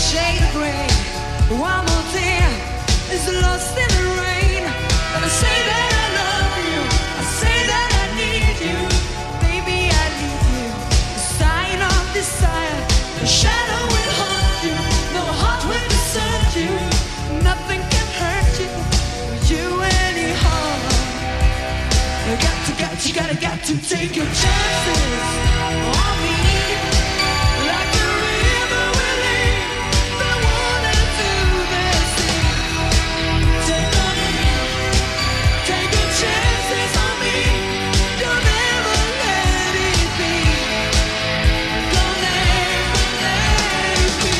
shade of gray. One more thing is lost in the rain. And I say that I love you, I say that I need you. Baby, I need you. The sign of desire, the shadow will haunt you. No heart will desert you. Nothing can hurt you, you anyhow. You got to take your chances on me. Like the river will lead the water to the sea. Take on me, take your chances on me. Don't ever let it be. Don't ever let it be.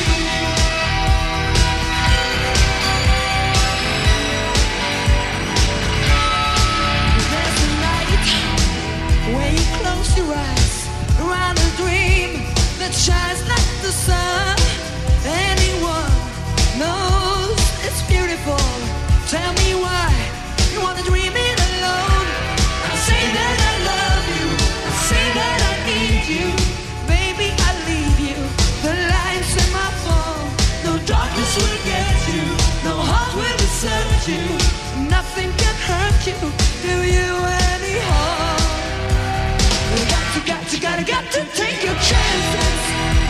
There's a night when you close your eyes around a dream that shines like the sun. Anyone knows it's beautiful. Tell me why you wanna dream it alone. I say that I love you, I say that I need you. Baby, I leave you. The lights in my phone. No darkness will get you. No heart will desert you. Nothing can hurt you. Do you anyhow? Got to take your chances